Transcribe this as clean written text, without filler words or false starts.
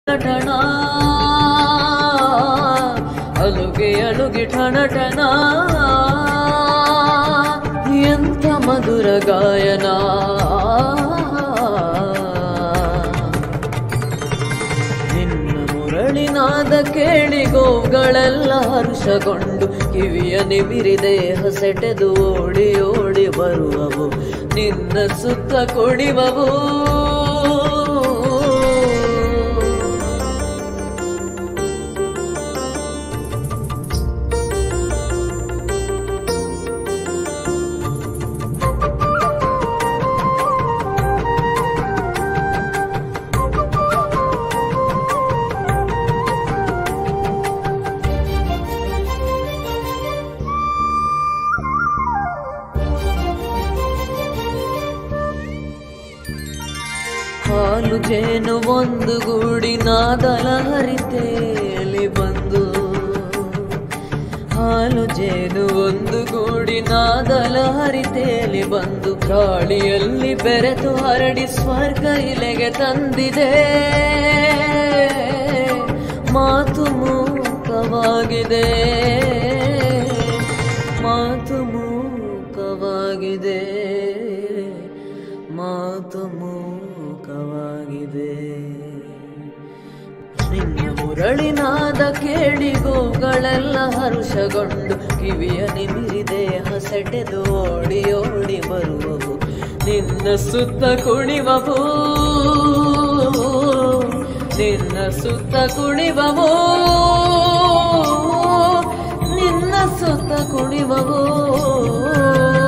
ಠಣ ಅಲುಗೆ ಅಲುಗೆ ಠಣ ಠಣ ಎಂಥ ಮಧುರ ಗಾಯನ ನಿನ್ನ ಮುರಳಿನಾದ ಕೇಳಿ ಗೋವುಗಳೆಲ್ಲ ಹರ್ಷಗೊಂಡು ಕಿವಿಯ ನಿಮಿರಿದೆ ಹಸೆಟೆದು ಓಡಿ ಓಡಿ ಬರುವವು ನಿನ್ನ ಸುತ್ತ ಕುಣಿವವು ಹಾಲು ಜೇನು ಒಂದು ಗೂಡಿನಾದಲ ಹರಿತೇಲಿ ಬಂದು ಹಾಲು ಜೇನು ಒಂದು ಗೂಡಿನಾದಲ ಹರಿತೇಲಿ ಬಂದು ಗಾಳಿಯಲ್ಲಿ ಬೆರೆತು ಹರಡಿ ಸ್ವರ್ಗ ಇಲೆಗೆ ತಂದಿದೆ ಮಾತು ಮೂಕವಾಗಿದೆ ಮಾತು ಮೂಕವಾಗಿದೆ ಮಾತು ಮೂಕವಾಗಿದೆ ನಿನ್ನ ಮುರಳಿನಾದ ಕೇಳಿ ಗೋಗಳೆಲ್ಲ ಹರ್ಷಗೊಂಡು ಕಿವಿಯ ನಿಮಿರಿದೆ ಹಸೆಟೆದು ಓಡಿ ಓಡಿ ಬರುವವು ನಿನ್ನ ಸುತ್ತ ಕುಣಿವವು ನಿನ್ನ ಸುತ್ತ ಕುಣಿವವು ನಿನ್ನ ಸುತ್ತ ಕುಣಿವವು